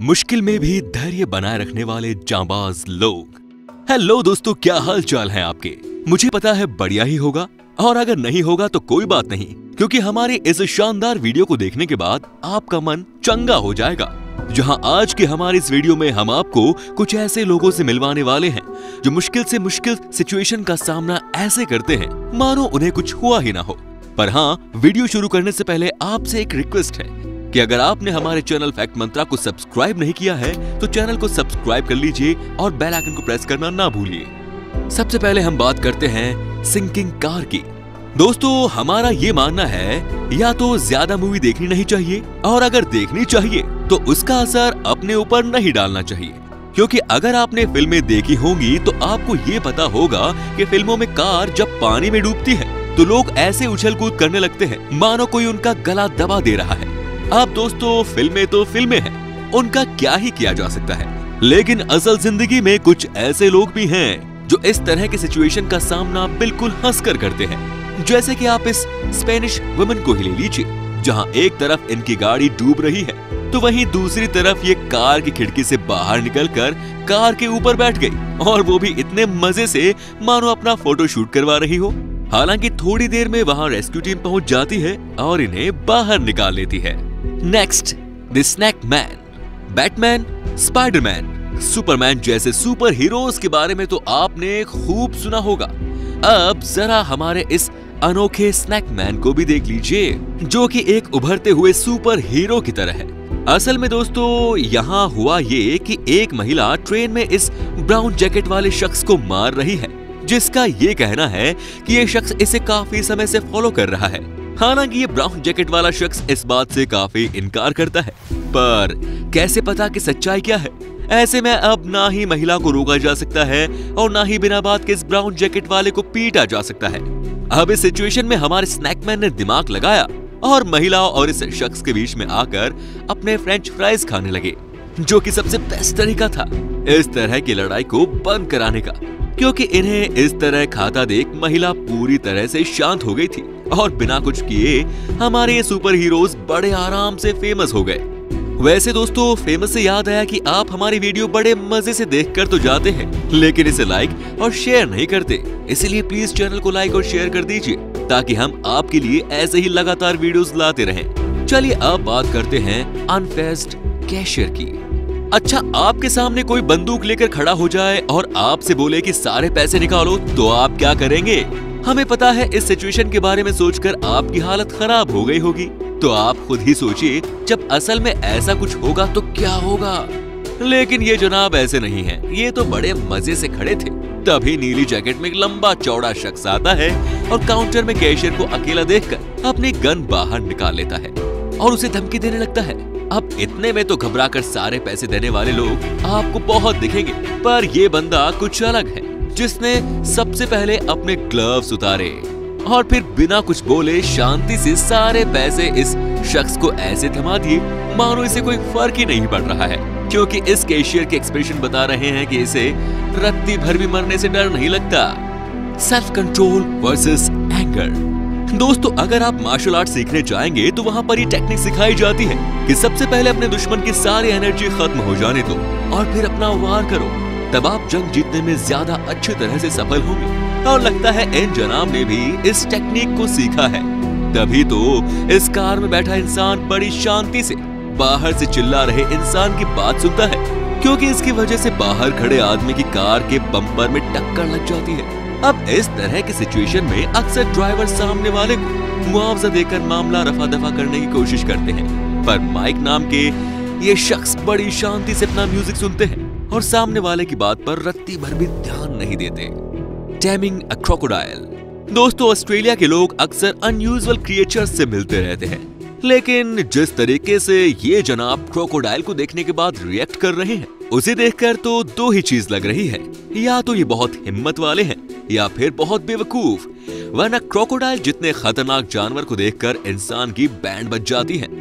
मुश्किल में भी धैर्य बनाए रखने वाले जांबाज लोग। हेलो दोस्तों, क्या हाल चाल है आपके? मुझे पता है बढ़िया ही होगा, और अगर नहीं होगा तो कोई बात नहीं, क्योंकि हमारे इस शानदार वीडियो को देखने के बाद आपका मन चंगा हो जाएगा। जहां आज के हमारे इस वीडियो में हम आपको कुछ ऐसे लोगों से मिलवाने वाले हैं जो मुश्किल से मुश्किल सिचुएशन का सामना ऐसे करते हैं मानो उन्हें कुछ हुआ ही ना हो। पर हाँ, वीडियो शुरू करने से पहले आपसे एक रिक्वेस्ट है कि अगर आपने हमारे चैनल फैक्ट मंत्रा को सब्सक्राइब नहीं किया है तो चैनल को सब्सक्राइब कर लीजिए और बेल आइकन को प्रेस करना ना भूलिए। सबसे पहले हम बात करते हैं सिंकिंग कार की। दोस्तों, हमारा ये मानना है या तो ज्यादा मूवी देखनी नहीं चाहिए, और अगर देखनी चाहिए तो उसका असर अपने ऊपर नहीं डालना चाहिए, क्योंकि अगर आपने फिल्में देखी होंगी तो आपको ये पता होगा कि फिल्मों में कार जब पानी में डूबती है तो लोग ऐसे उछल कूद करने लगते हैं मानो कोई उनका गला दबा दे रहा है। अब दोस्तों, फिल्में तो फिल्में हैं, उनका क्या ही किया जा सकता है, लेकिन असल जिंदगी में कुछ ऐसे लोग भी हैं जो इस तरह के सिचुएशन का सामना बिल्कुल हंसकर करते हैं। जैसे कि आप इस स्पेनिश वुमन को ही ले लीजिए, जहां एक तरफ इनकी गाड़ी डूब रही है तो वहीं दूसरी तरफ ये कार की खिड़की से बाहर निकलकर कार के ऊपर बैठ गई, और वो भी इतने मजे से मानो अपना फोटो शूट करवा रही हो। हालांकि थोड़ी देर में वहां रेस्क्यू टीम पहुंच जाती है और इन्हें बाहर निकाल लेती है। Next, the snack man. Batman, Spiderman, Superman जैसे सुपर हीरोज के बारे में तो आपने खूब सुना होगा। अब जरा हमारे इस अनोखे स्नैक मैन को भी देख लीजिए, जो कि एक उभरते हुए सुपर हीरो की तरह है। असल में दोस्तों, यहाँ हुआ ये कि एक महिला ट्रेन में इस ब्राउन जैकेट वाले शख्स को मार रही है, जिसका ये कहना है कि ये शख्स इसे काफी समय से फॉलो कर रहा है। हालांकि ये ब्राउन जैकेट वाला शख्स इस बात से काफी इनकार करता है, पर कैसे पता कि सच्चाई क्या है? ऐसे में अब ना ही महिला को रोका जा सकता है और ना ही बिना बात के इस ब्राउन जैकेट वाले को पीटा जा सकता है। अब इस सिचुएशन में हमारे स्नैकमैन ने दिमाग लगाया और महिला और इस शख्स के बीच में आकर अपने फ्रेंच फ्राइज खाने लगे, जो कि सबसे बेस्ट तरीका था इस तरह की लड़ाई को बंद कराने का, क्योंकि इन्हें इस तरह खाता देख महिला पूरी तरह से शांत हो गई थी और बिना कुछ किए हमारे ये सुपर हीरोज बड़े आराम से फेमस हो गए। वैसे दोस्तों, फेमस से याद आया कि आप हमारी वीडियो बड़े मजे से देखकर तो जाते हैं, लेकिन इसे लाइक और शेयर नहीं करते, इसलिए प्लीज चैनल को लाइक और शेयर कर दीजिए ताकि हम आपके लिए ऐसे ही लगातार वीडियोस लाते रहें। चलिए अब बात करते हैं अनफेज्ड कैशियर की। अच्छा, आपके सामने कोई बंदूक लेकर खड़ा हो जाए और आपसे बोले कि सारे पैसे निकालो, तो आप क्या करेंगे? हमें पता है इस सिचुएशन के बारे में सोचकर आपकी हालत खराब हो गई होगी, तो आप खुद ही सोचिए जब असल में ऐसा कुछ होगा तो क्या होगा। लेकिन ये जनाब ऐसे नहीं है, ये तो बड़े मजे से खड़े थे। तभी नीली जैकेट में एक लंबा चौड़ा शख्स आता है और काउंटर में कैशियर को अकेला देखकर अपनी गन बाहर निकाल लेता है और उसे धमकी देने लगता है। अब इतने में तो घबराकर सारे पैसे देने वाले लोग आपको बहुत दिखेंगे, पर ये बंदा कुछ अलग है, जिसने सबसे पहले अपने ग्लव्स उतारे और फिर बिना कुछ बोले शांति से सारे पैसे इस शख्स को ऐसे थमा दिए मानो इसे कोई फर्क ही नहीं पड़ रहा है, क्योंकि इस कैशियर के एक्सप्रेशन बता रहे हैं कि इसे रत्ती भर भी मरने से डर नहीं लगता। Self control versus anger. दोस्तों, अगर आप मार्शल आर्ट सीखने जाएंगे तो वहाँ पर ये टेक्निक सिखाई जाती है कि सबसे पहले अपने दुश्मन की सारी एनर्जी खत्म हो जाने दो और फिर अपना वार करो, तब आप जंग जीतने में ज्यादा अच्छी तरह से सफल होंगे। और लगता है इन जनाब ने भी इस टेक्निक को सीखा है, तभी तो इस कार में बैठा इंसान बड़ी शांति से बाहर से चिल्ला रहे इंसान की बात सुनता है, क्योंकि इसकी वजह से बाहर खड़े आदमी की कार के बम्पर में टक्कर लग जाती है। अब इस तरह की सिचुएशन में अक्सर ड्राइवर सामने वाले को मुआवजा देकर मामला रफा दफा करने की कोशिश करते हैं, पर माइक नाम के ये शख्स बड़ी शांति से अपना म्यूजिक सुनते हैं और सामने वाले की बात पर रत्ती भर भी ध्यान नहीं देते। Taming a crocodile. दोस्तों, ऑस्ट्रेलिया के लोग अक्सर अनयूजुअल क्रिएचर्स से मिलते रहते हैं, लेकिन जिस तरीके से ये जनाब क्रोकोडाइल को देखने के बाद रिएक्ट कर रहे हैं, उसे देखकर तो दो ही चीज लग रही है, या तो ये बहुत हिम्मत वाले हैं या फिर बहुत बेवकूफ, वरना क्रोकोडाइल जितने खतरनाक जानवर को देखकर इंसान की बैंड बज जाती है,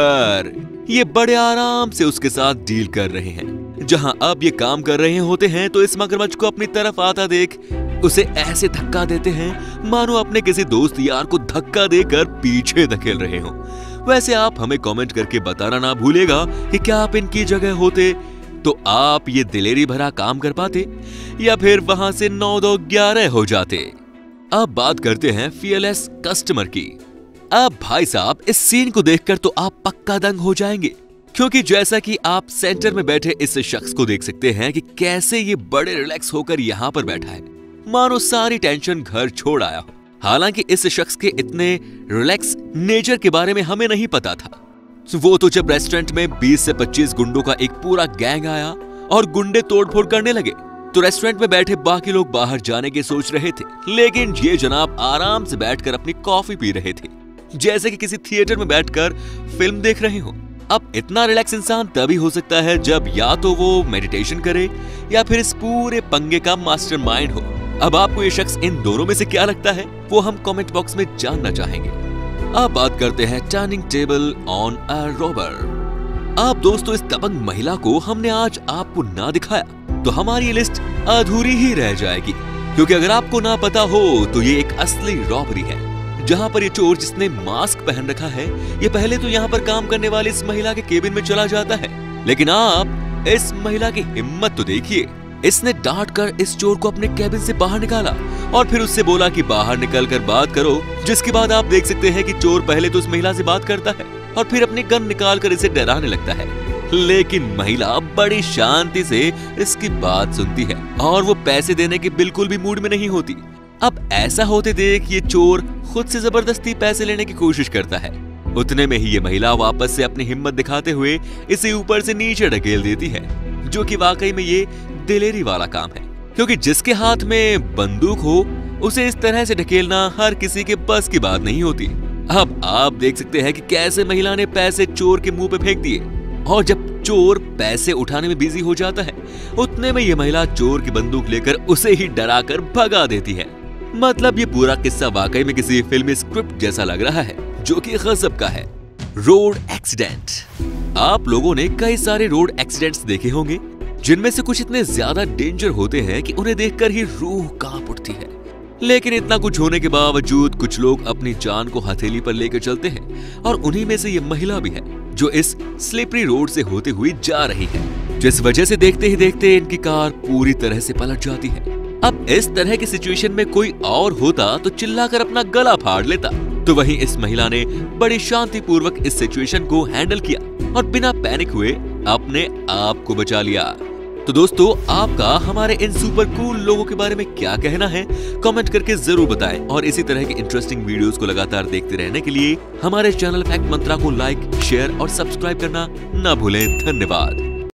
पर ये बड़े आराम से उसके साथ डील कर रहे हैं। जहां अब ये काम कर रहे होते हैं तो इस मगरमच्छ को अपनी तरफ आता देख उसे ऐसे धक्का देते हैं मानो अपने किसी दोस्त यार को धक्का देकर पीछे धकेल रहे हो। वैसे आप हमें कमेंट करके बताना ना भूलिएगा कि क्या आप इनकी जगह होते तो आप ये दिलेरी भरा काम कर पाते या फिर वहां से 9-2-11 हो जाते। अब बात करते हैं fearless कस्टमर की। अब भाई साहब इस सीन को देखकर तो आप पक्का दंग हो जाएंगे, क्योंकि जैसा कि आप सेंटर में बैठे इस शख्स को देख सकते हैं कि कैसे ये बड़े रिलैक्स होकर यहाँ पर बैठा है, मानो सारी टेंशन घर छोड़ आया हो। हालांकि इस शख्स के इतने रिलैक्स नेचर के बारे में हमें नहीं पता था। वो तो जब रेस्टोरेंट में 20 से 25 गुंडों का एक पूरा गैंग आया और गुंडे तोड़फोड़ करने लगे तो रेस्टोरेंट में बैठे बाकी लोग बाहर जाने की सोच रहे थे, लेकिन ये जनाब आराम से बैठकर अपनी कॉफी पी रहे थे, जैसे कि किसी थिएटर में बैठकर फिल्म देख रहे हो। अब इतना रिलैक्स इंसान तभी हो सकता है जब या तो वो मेडिटेशन करे या फिर इस पूरे पंगे का मास्टरमाइंड हो। अब आपको ये शख्स इन दोनों में से क्या लगता है वो हम कमेंट बॉक्स में जानना चाहेंगे। अब बात करते हैं turning table on a robber. अब दोस्तों इस दबंग महिला को हमने आज आपको ना दिखाया तो हमारी ये लिस्ट अधूरी ही रह जाएगी, क्योंकि अगर आपको ना पता हो तो ये एक असली रॉबरी है, जहां पर ये चोर जिसने मास्क पहन रखा है ये पहले तो यहाँ पर काम करने वाली इस महिला के केबिन में चला जाता है। लेकिन आप इस महिला की हिम्मत तो देखिए, इसने डांट कर इस चोर को अपने केबिन से बाहर निकाला और फिर उससे बोला कि बाहर निकलकर बात करो, जिसके बाद आप देख सकते हैं कि चोर पहले तो उस महिला से बात करता है और फिर अपनी गन निकालकर इसे डराने लगता है। लेकिन महिला बड़ी शांति से इसकी बात सुनती है और वो पैसे देने के बिल्कुल भी मूड में नहीं होती। अब ऐसा होते देख ये चोर खुद से जबरदस्ती पैसे लेने की कोशिश करता है। उतने में ही ये महिला वापस से अपनी हिम्मत दिखाते हुए इसे ऊपर से नीचे ढकेल देती है, जो कि वाकई में ये दिलेरी वाला काम है, क्योंकि जिसके हाथ में बंदूक हो उसे इस तरह से ढकेलना हर किसी के बस की बात नहीं होती। अब आप देख सकते हैं कि कैसे महिला ने पैसे चोर के मुंह पे फेंक दिए और जब चोर पैसे उठाने में बिजी हो जाता है उतने में ये महिला चोर की बंदूक लेकर उसे ही डराकर भगा देती है। मतलब ये पूरा किस्सा वाकई में किसी फिल्मी स्क्रिप्ट जैसा लग रहा है, जो कि गजब का है। Road accident. आप लोगों ने कई सारे रोड एक्सीडेंट्स देखे होंगे जिनमें से कुछ इतने ज्यादा डेंजर होते हैं कि उन्हें देखकर ही रूह कांप उठती है। लेकिन इतना कुछ होने के बावजूद कुछ लोग अपनी जान को हथेली पर लेकर चलते हैं और उन्हीं में से ये महिला भी है जो इस स्लिपरी रोड से होते हुए जा रही है, जिस वजह से देखते ही देखते इनकी कार पूरी तरह से पलट जाती है। अब इस तरह की सिचुएशन में कोई और होता तो चिल्लाकर अपना गला फाड़ लेता, तो वहीं इस महिला ने बड़ी शांतिपूर्वक इस सिचुएशन को हैंडल किया और बिना पैनिक हुए अपने आप को बचा लिया। तो दोस्तों आपका हमारे इन सुपर कूल लोगों के बारे में क्या कहना है, कमेंट करके जरूर बताएं और इसी तरह की इंटरेस्टिंग वीडियोस को लगातार देखते रहने के लिए हमारे चैनल फैक्ट मंत्रा को लाइक, शेयर और सब्सक्राइब करना ना भूलें। धन्यवाद।